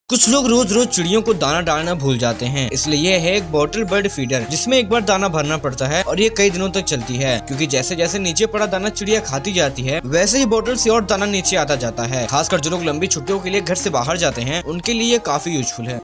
कुछ लोग रोज रोज चिड़ियों को दाना डालना भूल जाते हैं, इसलिए यह है एक बॉटल बर्ड फीडर जिसमें एक बार दाना भरना पड़ता है और ये कई दिनों तक चलती है, क्योंकि जैसे जैसे नीचे पड़ा दाना चिड़िया खाती जाती है वैसे ही बॉटल से और दाना नीचे आता जाता है। खासकर जो लोग लंबी छुट्टियों के लिए घर से बाहर जाते हैं उनके लिए काफी यूजफुल है।